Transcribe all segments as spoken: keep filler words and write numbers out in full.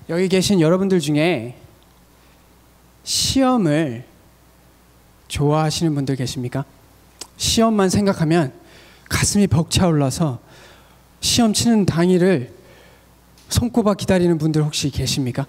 여기 계신 여러분들 중에 시험을 좋아하시는 분들 계십니까? 시험만 생각하면 가슴이 벅차올라서 시험 치는 당일을 손꼽아 기다리는 분들 혹시 계십니까?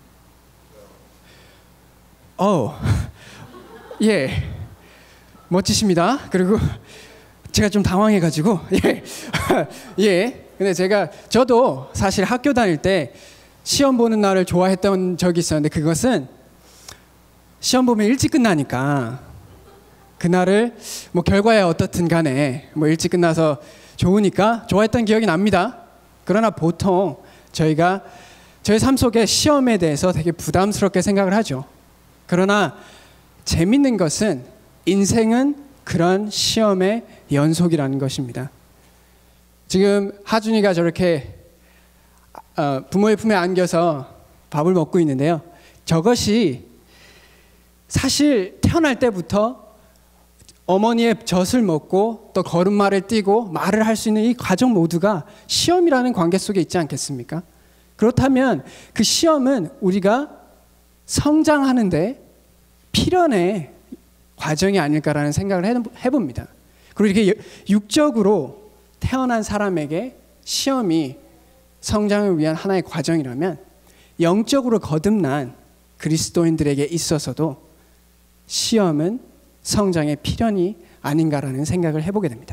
어, 예, 멋지십니다. 그리고 제가 좀 당황해가지고 예, 예. 근데 제가 저도 사실 학교 다닐 때 시험 보는 날을 좋아했던 적이 있었는데, 그것은 시험 보면 일찍 끝나니까 그날을 뭐 결과야 어떻든 간에 뭐 일찍 끝나서 좋으니까 좋아했던 기억이 납니다. 그러나 보통 저희가 저희 삶 속에 시험에 대해서 되게 부담스럽게 생각을 하죠. 그러나 재밌는 것은 인생은 그런 시험의 연속이라는 것입니다. 지금 하준이가 저렇게 어, 부모의 품에 안겨서 밥을 먹고 있는데요. 저것이 사실 태어날 때부터 어머니의 젖을 먹고 또 걸음마를 뛰고 말을 할 수 있는 이 과정 모두가 시험이라는 관계 속에 있지 않겠습니까? 그렇다면 그 시험은 우리가 성장하는데 필연의 과정이 아닐까라는 생각을 해봅니다. 그리고 이렇게 육적으로 태어난 사람에게 시험이 성장을 위한 하나의 과정이라면, 영적으로 거듭난 그리스도인들에게 있어서도 시험은 성장의 필연이 아닌가라는 생각을 해보게 됩니다.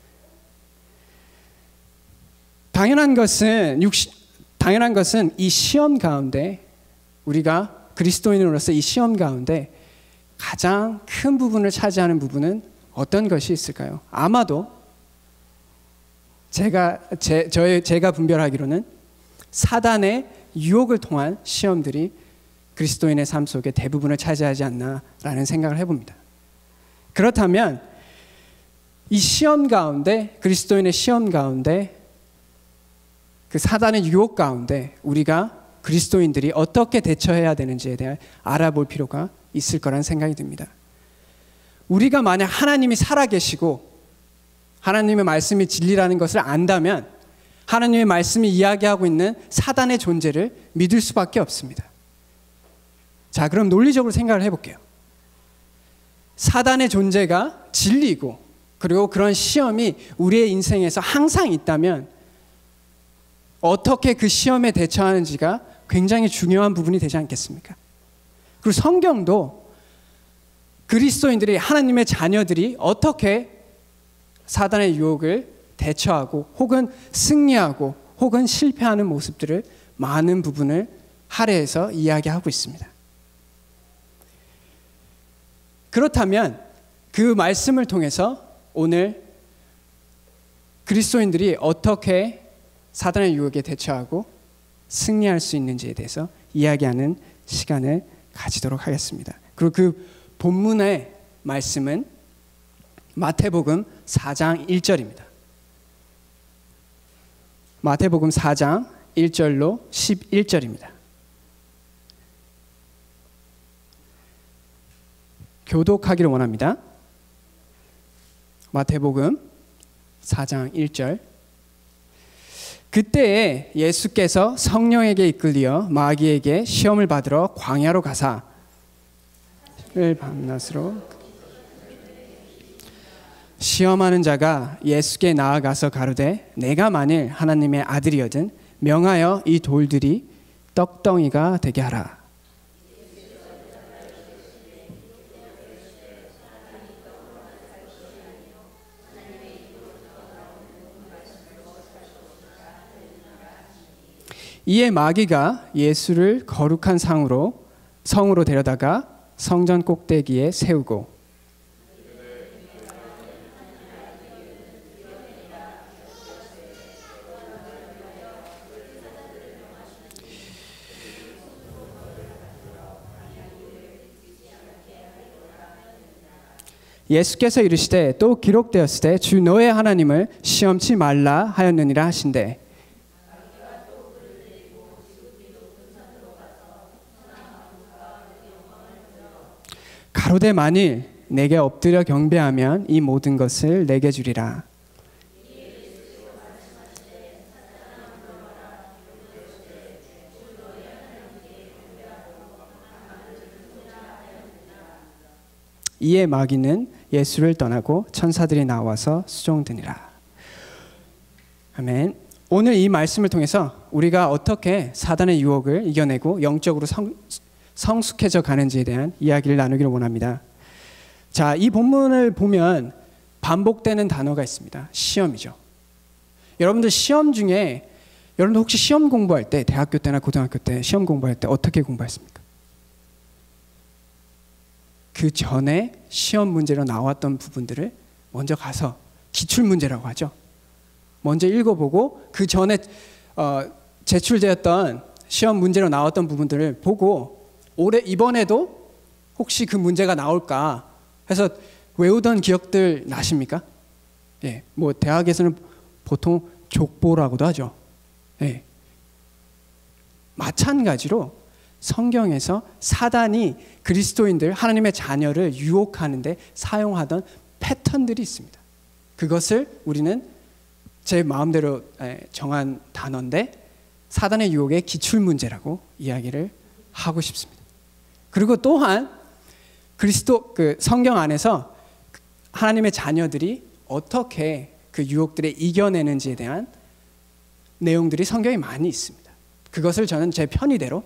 당연한 것은 육신, 당연한 것은 이 시험 가운데, 우리가 그리스도인으로서 이 시험 가운데 가장 큰 부분을 차지하는 부분은 어떤 것이 있을까요? 아마도 제가 제, 저의, 제가 분별하기로는 사단의 유혹을 통한 시험들이 그리스도인의 삶 속에 대부분을 차지하지 않나라는 생각을 해봅니다. 그렇다면 이 시험 가운데, 그리스도인의 시험 가운데, 그 사단의 유혹 가운데 우리가 그리스도인들이 어떻게 대처해야 되는지에 대해 알아볼 필요가 있을 거라는 생각이 듭니다. 우리가 만약 하나님이 살아계시고 하나님의 말씀이 진리라는 것을 안다면 하나님의 말씀이 이야기하고 있는 사단의 존재를 믿을 수밖에 없습니다. 자, 그럼 논리적으로 생각을 해볼게요. 사단의 존재가 진리고, 그리고 그런 시험이 우리의 인생에서 항상 있다면 어떻게 그 시험에 대처하는지가 굉장히 중요한 부분이 되지 않겠습니까? 그리고 성경도 그리스도인들이, 하나님의 자녀들이 어떻게 사단의 유혹을 대처하고 혹은 승리하고 혹은 실패하는 모습들을 많은 부분을 할애해서 이야기하고 있습니다. 그렇다면 그 말씀을 통해서 오늘 그리스도인들이 어떻게 사단의 유혹에 대처하고 승리할 수 있는지에 대해서 이야기하는 시간을 가지도록 하겠습니다. 그리고 그 본문의 말씀은 마태복음 사 장 일 절입니다. 마태복음 사 장 일 절로 십일 절입니다. 교독하기를 원합니다. 마태복음 사 장 일 절. 그때에 예수께서 성령에게 이끌리어 마귀에게 시험을 받으러 광야로 가사 밤낮으로 시험하는 자가 예수께 나아가서 가로되 내가 만일 하나님의 아들이거든 명하여 이 돌들이 떡덩이가 되게 하라. 이에 마귀가 예수를 거룩한 상으로 성으로 데려다가 성전 꼭대기에 세우고 예수께서 이르시되 또 기록되었으되 주 너의 하나님을 시험치 말라 하였느니라 하신대. 가로되 만일 내게 엎드려 경배하면 이 모든 것을 내게 주리라. 이에 마귀는 예수를 떠나고 천사들이 나와서 수종드니라. 아멘. 오늘 이 말씀을 통해서 우리가 어떻게 사단의 유혹을 이겨내고 영적으로 성, 성숙해져 가는지에 대한 이야기를 나누기를 원합니다. 자, 이 본문을 보면 반복되는 단어가 있습니다. 시험이죠. 여러분들 시험 중에 여러분들 혹시 시험 공부할 때, 대학교 때나 고등학교 때 시험 공부할 때 어떻게 공부했습니까? 그 전에 시험 문제로 나왔던 부분들을 먼저 가서 기출문제라고 하죠. 먼저 읽어보고 그 전에 어, 제출되었던 시험 문제로 나왔던 부분들을 보고 올해 이번에도 혹시 그 문제가 나올까 해서 외우던 기억들 나십니까? 예, 뭐 대학에서는 보통 족보라고도 하죠. 예. 마찬가지로 성경에서 사단이 그리스도인들, 하나님의 자녀를 유혹하는데 사용하던 패턴들이 있습니다. 그것을 우리는 제 마음대로 정한 단어인데 사단의 유혹의 기출문제라고 이야기를 하고 싶습니다. 그리고 또한 그리스도 그 성경 안에서 하나님의 자녀들이 어떻게 그 유혹들을 이겨내는지에 대한 내용들이 성경에 많이 있습니다. 그것을 저는 제 편의대로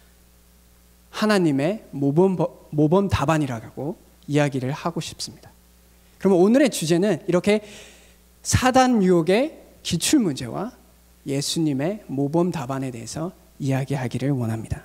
하나님의 모범, 모범 답안이라고 이야기를 하고 싶습니다. 그러면 오늘의 주제는 이렇게 사단 유혹의 기출문제와 예수님의 모범 답안에 대해서 이야기하기를 원합니다.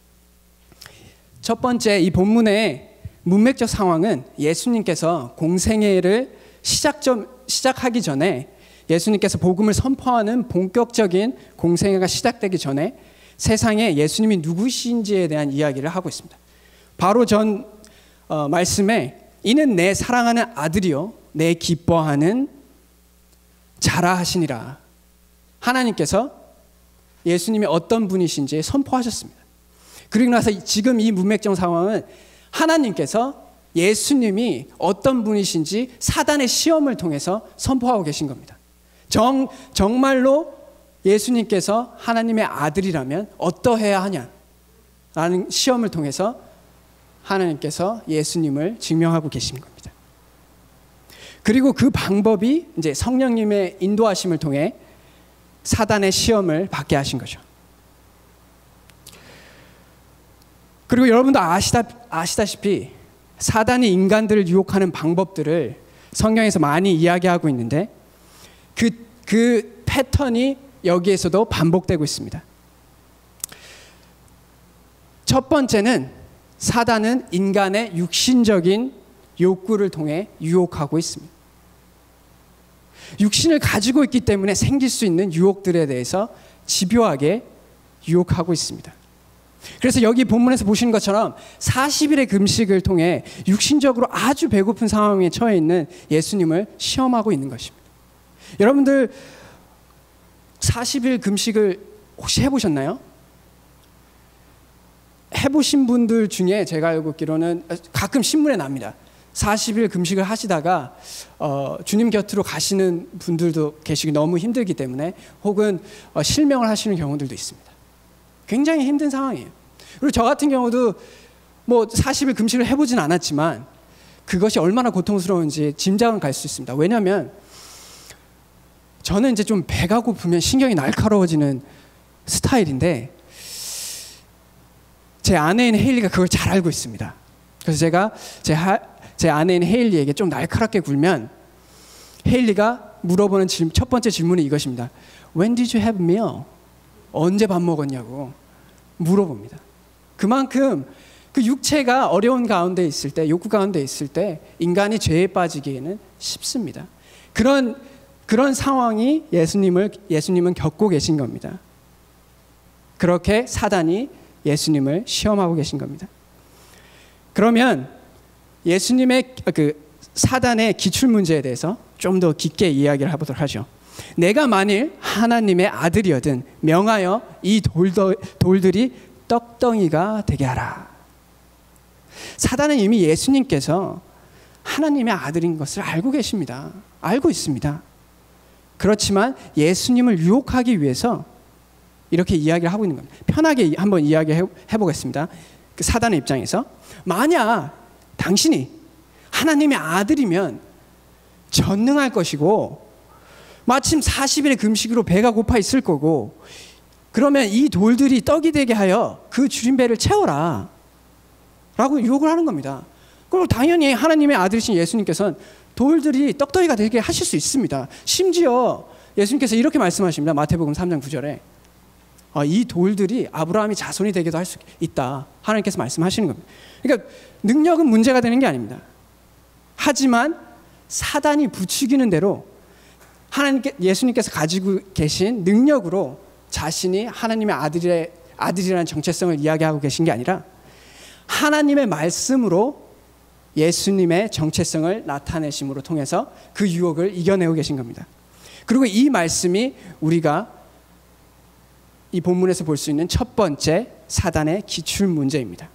첫 번째, 이 본문의 문맥적 상황은 예수님께서 공생애를 시작점, 시작하기 전에 예수님께서 복음을 선포하는 본격적인 공생애가 시작되기 전에 세상에 예수님이 누구신지에 대한 이야기를 하고 있습니다. 바로 전 어, 말씀에 이는 내 사랑하는 아들이요 내 기뻐하는 자라 하시니라. 하나님께서 예수님이 어떤 분이신지 선포하셨습니다. 그리고 나서 지금 이 문맥적 상황은 하나님께서 예수님이 어떤 분이신지 사단의 시험을 통해서 선포하고 계신 겁니다. 정, 정말로 예수님께서 하나님의 아들이라면 어떠해야 하냐라는 시험을 통해서 하나님께서 예수님을 증명하고 계신 겁니다. 그리고 그 방법이 이제 성령님의 인도하심을 통해 사단의 시험을 받게 하신 거죠. 그리고 여러분도 아시다, 아시다시피 사단이 인간들을 유혹하는 방법들을 성경에서 많이 이야기하고 있는데 그, 그 패턴이 여기에서도 반복되고 있습니다. 첫 번째는 사단은 인간의 육신적인 욕구를 통해 유혹하고 있습니다. 육신을 가지고 있기 때문에 생길 수 있는 유혹들에 대해서 집요하게 유혹하고 있습니다. 그래서 여기 본문에서 보시는 것처럼 사십 일의 금식을 통해 육신적으로 아주 배고픈 상황에 처해 있는 예수님을 시험하고 있는 것입니다. 여러분들 사십 일 금식을 혹시 해보셨나요? 해보신 분들 중에 제가 알고 있기로는 가끔 신문에 납니다. 사십 일 금식을 하시다가 어, 주님 곁으로 가시는 분들도 계시기 너무 힘들기 때문에 혹은 어, 실명을 하시는 경우들도 있습니다. 굉장히 힘든 상황이에요. 그리고 저 같은 경우도 뭐 사십 일 금식을 해보진 않았지만 그것이 얼마나 고통스러운지 짐작은 갈 수 있습니다. 왜냐하면 저는 이제 좀 배가 고프면 신경이 날카로워지는 스타일인데 제 아내인 헤일리가 그걸 잘 알고 있습니다. 그래서 제가 제, 하, 제 아내인 헤일리에게 좀 날카롭게 굴면 헤일리가 물어보는 질, 첫 번째 질문이 이것입니다. When did you have meal? 언제 밥 먹었냐고 물어봅니다. 그만큼 그 육체가 어려운 가운데 있을 때, 욕구 가운데 있을 때 인간이 죄에 빠지기에는 쉽습니다. 그런 그런 상황이 예수님을 예수님은 겪고 계신 겁니다. 그렇게 사단이 예수님을 시험하고 계신 겁니다. 그러면 예수님의 그 사단의 기출 문제에 대해서 좀 더 깊게 이야기를 해보도록 하죠. 내가 만일 하나님의 아들이거든 명하여 이 돌더, 돌들이 떡덩이가 되게 하라. 사단은 이미 예수님께서 하나님의 아들인 것을 알고 계십니다. 알고 있습니다. 그렇지만 예수님을 유혹하기 위해서 이렇게 이야기를 하고 있는 겁니다. 편하게 한번 이야기해 보겠습니다. 그 사단의 입장에서 만약 당신이 하나님의 아들이면 전능할 것이고 마침 사십 일의 금식으로 배가 고파 있을 거고 그러면 이 돌들이 떡이 되게 하여 그 줄인 배를 채워라 라고 유혹을 하는 겁니다. 그리고 당연히 하나님의 아들이신 예수님께서는 돌들이 떡덩이가 되게 하실 수 있습니다. 심지어 예수님께서 이렇게 말씀하십니다. 마태복음 삼 장 구 절에 아, 이 돌들이 아브라함이 자손이 되기도 할 수 있다. 하나님께서 말씀하시는 겁니다. 그러니까 능력은 문제가 되는 게 아닙니다. 하지만 사단이 부추기는 대로 하나님께 예수님께서 가지고 계신 능력으로 자신이 하나님의 아들의 아들이라는 정체성을 이야기하고 계신 게 아니라 하나님의 말씀으로 예수님의 정체성을 나타내심으로 통해서 그 유혹을 이겨내고 계신 겁니다. 그리고 이 말씀이 우리가 이 본문에서 볼 수 있는 첫 번째 사단의 기출 문제입니다.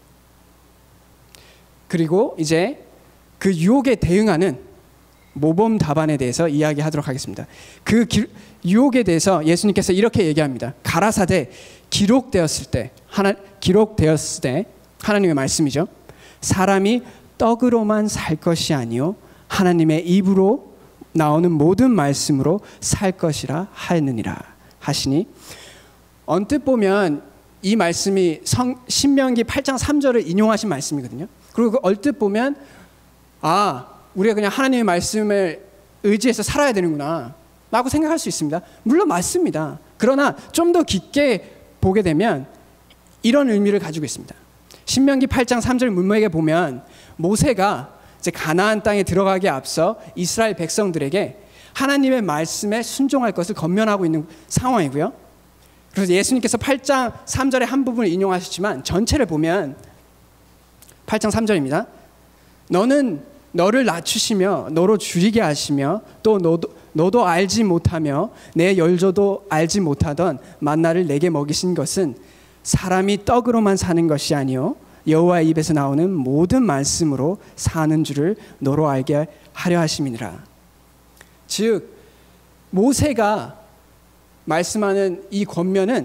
그리고 이제 그 유혹에 대응하는 모범 답안에 대해서 이야기하도록 하겠습니다. 그 기, 유혹에 대해서 예수님께서 이렇게 얘기합니다. 가라사대 기록되었을 때 하나 기록되었을 때 하나님의 말씀이죠. 사람이 떡으로만 살 것이 아니요 하나님의 입으로 나오는 모든 말씀으로 살 것이라 하였느니라 하시니 언뜻 보면 이 말씀이 성, 신명기 팔 장 삼 절을 인용하신 말씀이거든요. 그리고 그 얼뜻 보면 아 우리가 그냥 하나님의 말씀을 의지해서 살아야 되는구나 라고 생각할 수 있습니다. 물론 맞습니다. 그러나 좀 더 깊게 보게 되면 이런 의미를 가지고 있습니다. 신명기 팔 장 삼 절 문맥에 보면 모세가 이제 가나안 땅에 들어가기에 앞서 이스라엘 백성들에게 하나님의 말씀에 순종할 것을 권면하고 있는 상황이고요. 그래서 예수님께서 팔 장 삼 절의 한 부분을 인용하셨지만 전체를 보면 팔 장 삼 절입니다. 너는 너를 낮추시며 너로 줄이게 하시며 또 너도, 너도 알지 못하며 내 열조도 알지 못하던 만나를 내게 먹이신 것은 사람이 떡으로만 사는 것이 아니요 여호와의 입에서 나오는 모든 말씀으로 사는 줄을 너로 알게 하려 하심이니라. 즉 모세가 말씀하는 이 권면은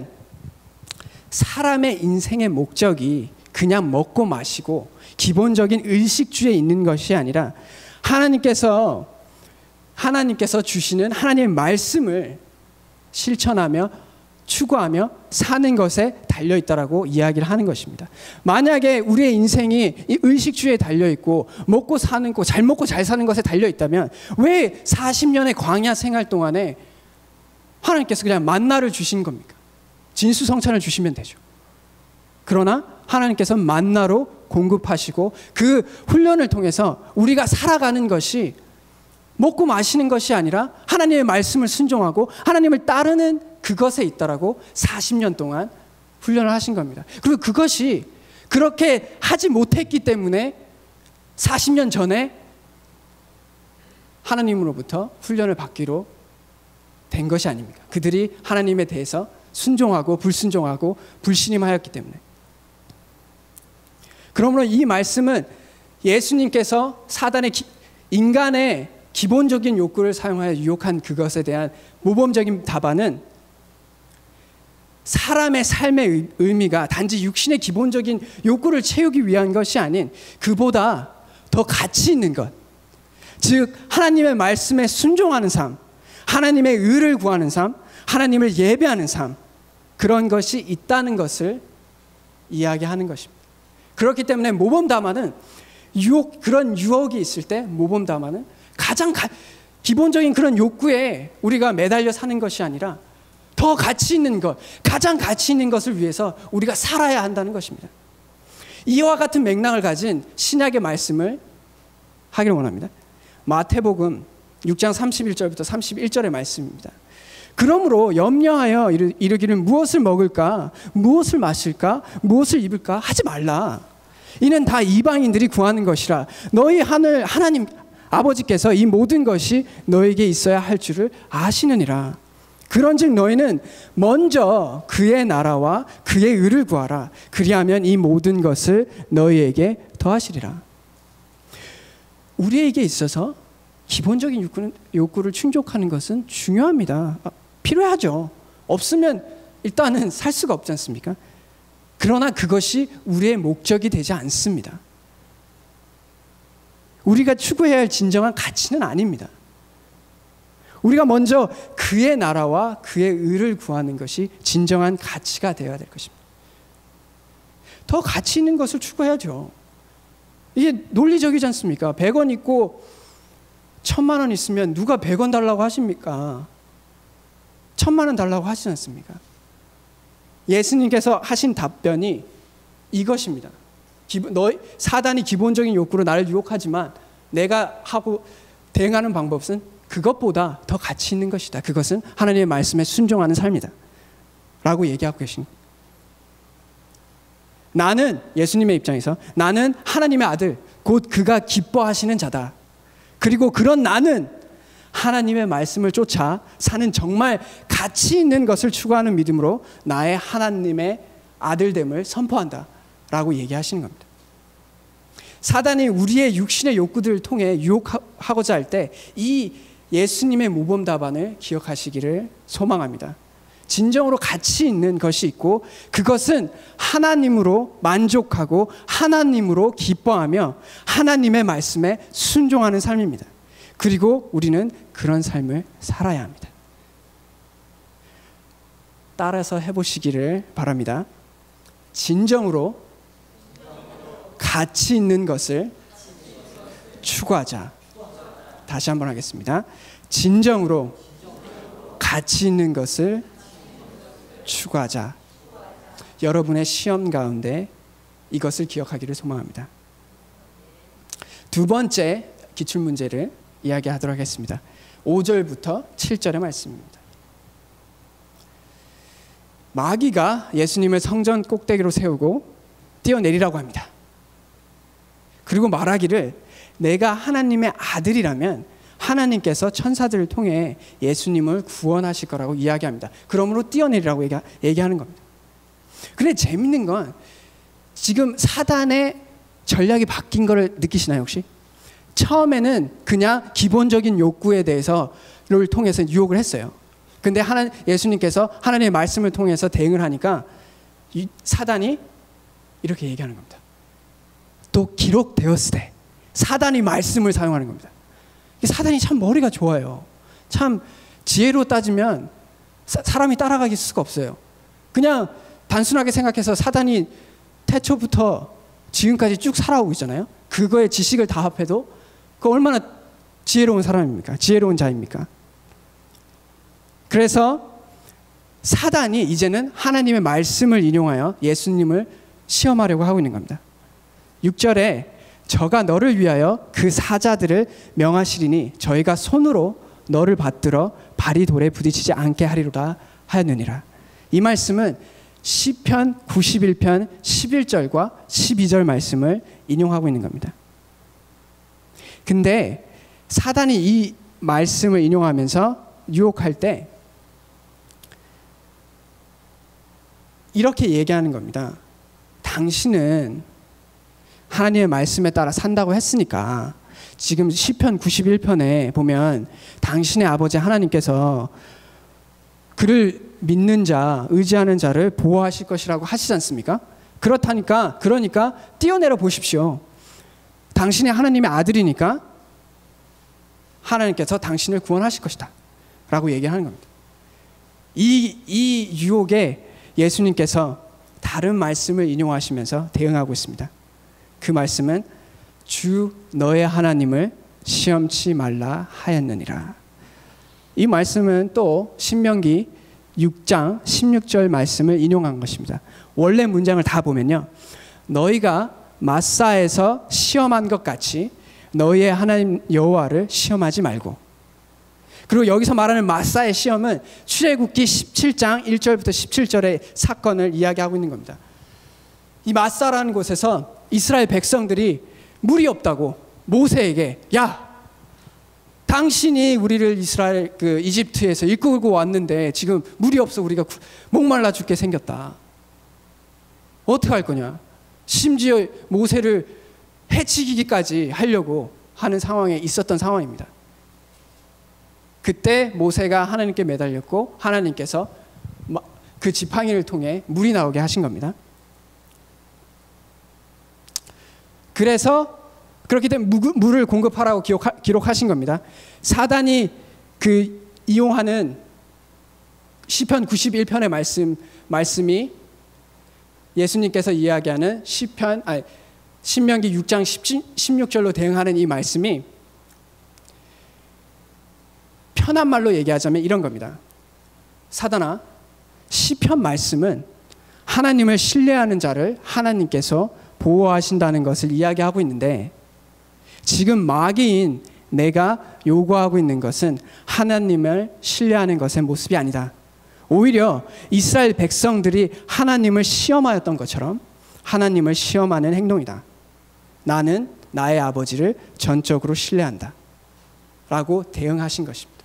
사람의 인생의 목적이 그냥 먹고 마시고 기본적인 의식주에 있는 것이 아니라 하나님께서 하나님께서 주시는 하나님의 말씀을 실천하며 추구하며 사는 것에 달려있다라고 이야기를 하는 것입니다. 만약에 우리의 인생이 이 의식주에 달려있고 먹고 사는 거, 잘 먹고 잘 사는 것에 달려있다면 왜 사십 년의 광야 생활 동안에 하나님께서 그냥 만나를 주신 겁니까? 진수성찬을 주시면 되죠. 그러나 하나님께서 만나로 공급하시고 그 훈련을 통해서 우리가 살아가는 것이 먹고 마시는 것이 아니라 하나님의 말씀을 순종하고 하나님을 따르는 그것에 있다라고 사십 년 동안 훈련을 하신 겁니다. 그리고 그것이 그렇게 하지 못했기 때문에 사십 년 전에 하나님으로부터 훈련을 받기로 된 것이 아닙니까? 그들이 하나님에 대해서 순종하고 불순종하고 불신임하였기 때문에. 그러므로 이 말씀은 예수님께서 사단의 기, 인간의 기본적인 욕구를 사용하여 유혹한 그것에 대한 모범적인 답안은 사람의 삶의 의미가 단지 육신의 기본적인 욕구를 채우기 위한 것이 아닌 그보다 더 가치 있는 것, 즉 하나님의 말씀에 순종하는 삶, 하나님의 의를 구하는 삶, 하나님을 예배하는 삶, 그런 것이 있다는 것을 이야기하는 것입니다. 그렇기 때문에 모범 담화는 유혹, 그런 유혹이 있을 때 모범 담화는 가장 가, 기본적인 그런 욕구에 우리가 매달려 사는 것이 아니라 더 가치 있는 것, 가장 가치 있는 것을 위해서 우리가 살아야 한다는 것입니다. 이와 같은 맥락을 가진 신약의 말씀을 하기를 원합니다. 마태복음 육 장 삼십일 절부터 삼십일 절의 말씀입니다. 그러므로 염려하여 이르, 이르기를 무엇을 먹을까, 무엇을 마실까, 무엇을 입을까 하지 말라. 이는 다 이방인들이 구하는 것이라. 너희 하늘 하나님 아버지께서 이 모든 것이 너에게 있어야 할 줄을 아시느니라. 그런즉 너희는 먼저 그의 나라와 그의 의를 구하라. 그리하면 이 모든 것을 너희에게 더하시리라. 우리에게 있어서 기본적인 욕구는, 욕구를 충족하는 것은 중요합니다. 필요하죠. 없으면 일단은 살 수가 없지 않습니까? 그러나 그것이 우리의 목적이 되지 않습니다. 우리가 추구해야 할 진정한 가치는 아닙니다. 우리가 먼저 그의 나라와 그의 의를 구하는 것이 진정한 가치가 되어야 될 것입니다. 더 가치 있는 것을 추구해야죠. 이게 논리적이지 않습니까? 백 원 있고 천만 원 있으면 누가 백 원 달라고 하십니까? 천만 원 달라고 하시지 않습니까? 예수님께서 하신 답변이 이것입니다. 기본, 너, 사단이 기본적인 욕구로 나를 유혹하지만 내가 하고 대응하는 방법은 그것보다 더 가치 있는 것이다. 그것은 하나님의 말씀에 순종하는 삶이다. 라고 얘기하고 계신 거예요. 나는, 예수님의 입장에서 나는 하나님의 아들, 곧 그가 기뻐하시는 자다. 그리고 그런 나는 하나님의 말씀을 쫓아 사는 정말 가치 있는 것을 추구하는 믿음으로 나의 하나님의 아들됨을 선포한다 라고 얘기하시는 겁니다. 사단이 우리의 육신의 욕구들을 통해 유혹하고자 할 때 이 예수님의 모범 답안을 기억하시기를 소망합니다. 진정으로 가치 있는 것이 있고 그것은 하나님으로 만족하고 하나님으로 기뻐하며 하나님의 말씀에 순종하는 삶입니다. 그리고 우리는 그런 삶을 살아야 합니다. 따라서 해보시기를 바랍니다. 진정으로 가치 있는 것을 추구하자. 다시 한번 하겠습니다. 진정으로 가치 있는 것을 추구하자. 여러분의 시험 가운데 이것을 기억하기를 소망합니다. 두 번째 기출문제를 이야기하도록 하겠습니다. 오 절부터 칠 절의 말씀입니다. 마귀가 예수님을 성전 꼭대기로 세우고 뛰어내리라고 합니다. 그리고 말하기를 내가 하나님의 아들이라면 하나님께서 천사들을 통해 예수님을 구원하실 거라고 이야기합니다. 그러므로 뛰어내리라고 얘기, 얘기하는 겁니다. 그런데 재밌는 건 지금 사단의 전략이 바뀐 거를 느끼시나요 혹시? 처음에는 그냥 기본적인 욕구에 대해서를 통해서 유혹을 했어요. 근데 하나, 예수님께서 하나님의 말씀을 통해서 대응을 하니까 이 사단이 이렇게 얘기하는 겁니다. 또 기록되었을 때 사단이 말씀을 사용하는 겁니다. 사단이 참 머리가 좋아요. 참 지혜로 따지면 사, 사람이 따라가기 수가 없어요. 그냥 단순하게 생각해서 사단이 태초부터 지금까지 쭉 살아오고 있잖아요. 그거에 지식을 다 합해도 그 얼마나 지혜로운 사람입니까? 지혜로운 자입니까? 그래서 사단이 이제는 하나님의 말씀을 인용하여 예수님을 시험하려고 하고 있는 겁니다. 육 절에 저가 너를 위하여 그 사자들을 명하시리니 저희가 손으로 너를 받들어 발이 돌에 부딪히지 않게 하리로다 하였느니라. 이 말씀은 시편 구십일 편 십일 절과 십이 절 말씀을 인용하고 있는 겁니다. 근데 사단이 이 말씀을 인용하면서 유혹할 때 이렇게 얘기하는 겁니다. 당신은 하나님의 말씀에 따라 산다고 했으니까 지금 시편 구십일 편에 보면 당신의 아버지 하나님께서 그를 믿는 자, 의지하는 자를 보호하실 것이라고 하시지 않습니까? 그렇다니까, 그러니까 뛰어내려 보십시오. 당신이 하나님의 아들이니까 하나님께서 당신을 구원하실 것이다 라고 얘기하는 겁니다. 이, 이 유혹에 예수님께서 다른 말씀을 인용하시면서 대응하고 있습니다. 그 말씀은 주 너의 하나님을 시험치 말라 하였느니라. 이 말씀은 또 신명기 육 장 십육 절 말씀을 인용한 것입니다. 원래 문장을 다 보면요, 너희가 마사에서 시험한 것 같이 너희의 하나님 여호와를 시험하지 말고. 그리고 여기서 말하는 마사의 시험은 출애굽기 십칠 장 일 절부터 십칠 절의 사건을 이야기하고 있는 겁니다. 이 마사라는 곳에서 이스라엘 백성들이 물이 없다고 모세에게, 야, 당신이 우리를 이스라엘 그 이집트에서 이끌고 왔는데 지금 물이 없어 우리가 목말라 죽게 생겼다. 어떻게 할 거냐? 심지어 모세를 해치기까지 하려고 하는 상황에 있었던 상황입니다. 그때 모세가 하나님께 매달렸고 하나님께서 그 지팡이를 통해 물이 나오게 하신 겁니다. 그래서 그렇기 때문에 물을 공급하라고 기록하신 겁니다. 사단이 그 이용하는 시편 구십일 편의 말씀, 말씀이 예수님께서 이야기하는 시편, 아니, 신명기 육 장 십육 절로 대응하는 이 말씀이 편한 말로 얘기하자면 이런 겁니다. 사단아, 시편 말씀은 하나님을 신뢰하는 자를 하나님께서 보호하신다는 것을 이야기하고 있는데, 지금 마귀인 내가 요구하고 있는 것은 하나님을 신뢰하는 것의 모습이 아니다. 오히려 이스라엘 백성들이 하나님을 시험하였던 것처럼 하나님을 시험하는 행동이다. 나는 나의 아버지를 전적으로 신뢰한다 라고 대응하신 것입니다.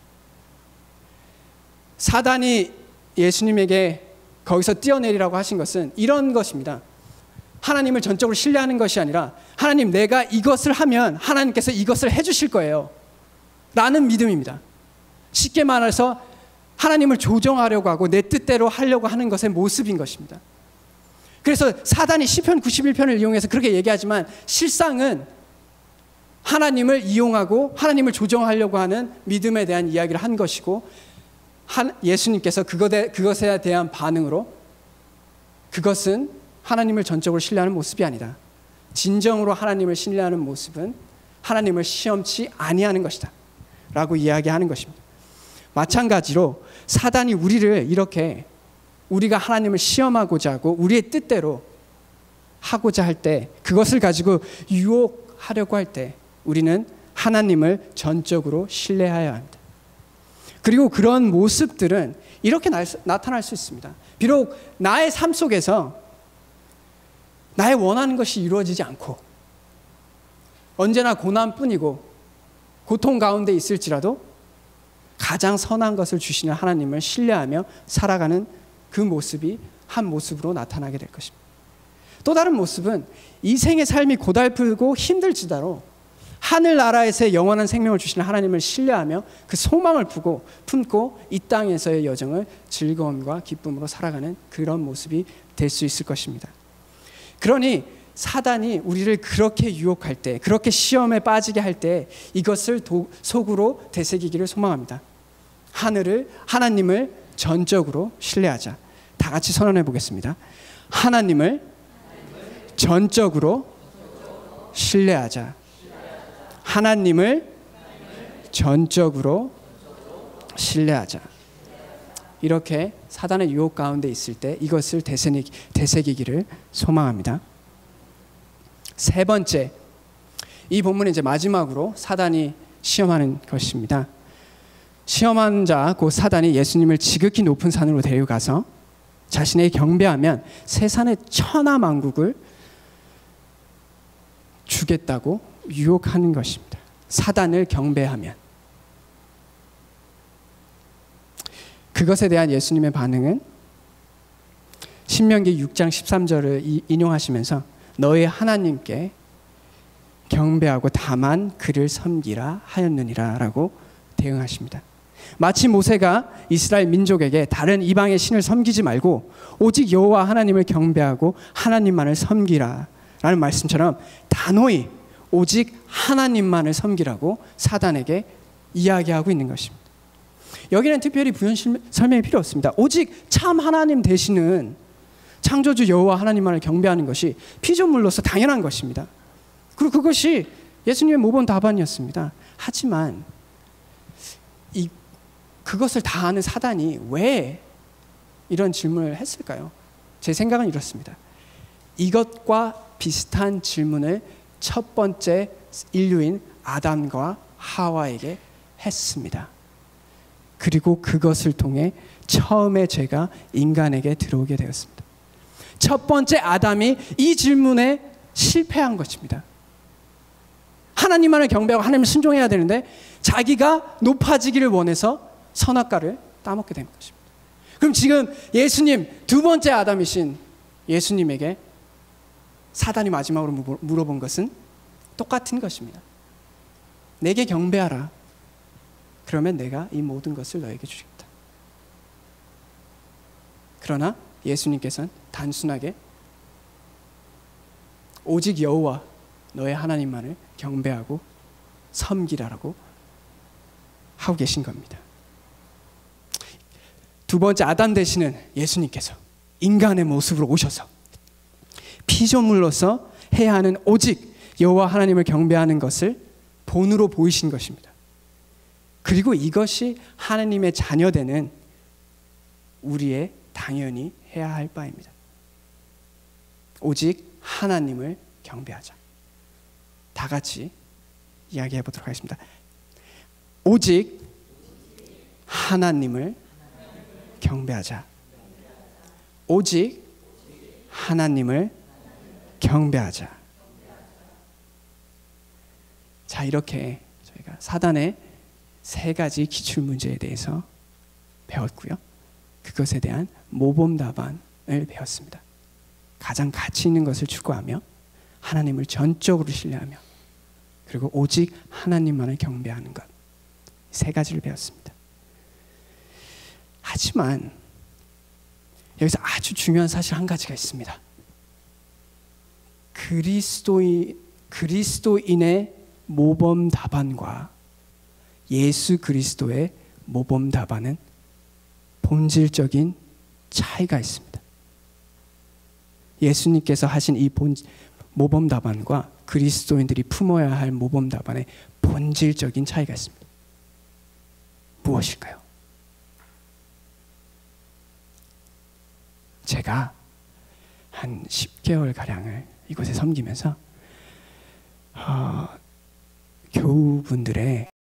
사단이 예수님에게 거기서 뛰어내리라고 하신 것은 이런 것입니다. 하나님을 전적으로 신뢰하는 것이 아니라 하나님, 내가 이것을 하면 하나님께서 이것을 해주실 거예요 라는 믿음입니다. 쉽게 말해서 하나님을 조정하려고 하고 내 뜻대로 하려고 하는 것의 모습인 것입니다. 그래서 사단이 시편 구십일 편을 이용해서 그렇게 얘기하지만 실상은 하나님을 이용하고 하나님을 조정하려고 하는 믿음에 대한 이야기를 한 것이고, 예수님께서 그것에 대한 반응으로 그것은 하나님을 전적으로 신뢰하는 모습이 아니다. 진정으로 하나님을 신뢰하는 모습은 하나님을 시험치 아니하는 것이다 라고 이야기하는 것입니다. 마찬가지로 사단이 우리를 이렇게 우리가 하나님을 시험하고자 하고 우리의 뜻대로 하고자 할 때, 그것을 가지고 유혹하려고 할 때 우리는 하나님을 전적으로 신뢰해야 합니다. 그리고 그런 모습들은 이렇게 나타날 수 있습니다. 비록 나의 삶 속에서 나의 원하는 것이 이루어지지 않고 언제나 고난뿐이고 고통 가운데 있을지라도 가장 선한 것을 주시는 하나님을 신뢰하며 살아가는 그 모습이 한 모습으로 나타나게 될 것입니다. 또 다른 모습은 이 생의 삶이 고달프고 힘들지라도 하늘나라에서의 영원한 생명을 주시는 하나님을 신뢰하며 그 소망을 품고, 품고 이 땅에서의 여정을 즐거움과 기쁨으로 살아가는 그런 모습이 될 수 있을 것입니다. 그러니 사단이 우리를 그렇게 유혹할 때, 그렇게 시험에 빠지게 할 때 이것을 도, 속으로 되새기기를 소망합니다. 하늘을, 하나님을 전적으로 신뢰하자. 다 같이 선언해 보겠습니다. 하나님을 전적으로 신뢰하자. 하나님을 전적으로 신뢰하자. 이렇게 사단의 유혹 가운데 있을 때 이것을 되새기기를 소망합니다. 세 번째, 이 본문은 이제 마지막으로 사단이 시험하는 것입니다. 시험한 자, 곧 사단이 예수님을 지극히 높은 산으로 데려가서 자신에게 경배하면 세상의 천하만국을 주겠다고 유혹하는 것입니다. 사단을 경배하면. 그것에 대한 예수님의 반응은 신명기 육 장 십삼 절을 인용하시면서 너희 하나님께 경배하고 다만 그를 섬기라 하였느니라 라고 대응하십니다. 마치 모세가 이스라엘 민족에게 다른 이방의 신을 섬기지 말고 오직 여호와 하나님을 경배하고 하나님만을 섬기라 라는 말씀처럼 단호히 오직 하나님만을 섬기라고 사단에게 이야기하고 있는 것입니다. 여기는 특별히 부연 설명이 필요 없습니다. 오직 참 하나님 되시는 창조주 여호와 하나님만을 경배하는 것이 피조물로서 당연한 것입니다. 그리고 그것이 예수님의 모범 답안이었습니다. 하지만 이 그것을 다 아는 사단이 왜 이런 질문을 했을까요? 제 생각은 이렇습니다. 이것과 비슷한 질문을 첫 번째 인류인 아담과 하와에게 했습니다. 그리고 그것을 통해 처음의 죄가 인간에게 들어오게 되었습니다. 첫 번째 아담이 이 질문에 실패한 것입니다. 하나님만을 경배하고 하나님을 순종해야 되는데 자기가 높아지기를 원해서 선악과를 따먹게 된 것입니다. 그럼 지금 예수님, 두 번째 아담이신 예수님에게 사단이 마지막으로 물어본 것은 똑같은 것입니다. 내게 경배하라. 그러면 내가 이 모든 것을 너에게 주겠다. 그러나 예수님께서는 단순하게 오직 여호와 너의 하나님만을 경배하고 섬기라라고 하고 계신 겁니다. 두 번째, 아담 되시는 예수님께서 인간의 모습으로 오셔서 피조물로서 해야 하는 오직 여호와 하나님을 경배하는 것을 본으로 보이신 것입니다. 그리고 이것이 하나님의 자녀되는 우리의 당연히 해야 할 바입니다. 오직 하나님을 경배하자. 다 같이 이야기해 보도록 하겠습니다. 오직 하나님을 경배하자. 오직 하나님을 경배하자. 자, 이렇게 저희가 사단의 세 가지 기출 문제에 대해서 배웠고요. 그것에 대한 모범 답안을 배웠습니다. 가장 가치 있는 것을 추구하며 하나님을 전적으로 신뢰하며 그리고 오직 하나님만을 경배하는 것, 세 가지를 배웠습니다. 하지만 여기서 아주 중요한 사실 한 가지가 있습니다. 그리스도인, 그리스도인의 모범 답안과 예수 그리스도의 모범 답안은 본질적인 차이가 있습니다. 예수님께서 하신 이 본, 모범 답안과 그리스도인들이 품어야 할 모범 답안의 본질적인 차이가 있습니다. 무엇일까요? 제가 한 십 개월가량을 이곳에 섬기면서 어, 교우분들의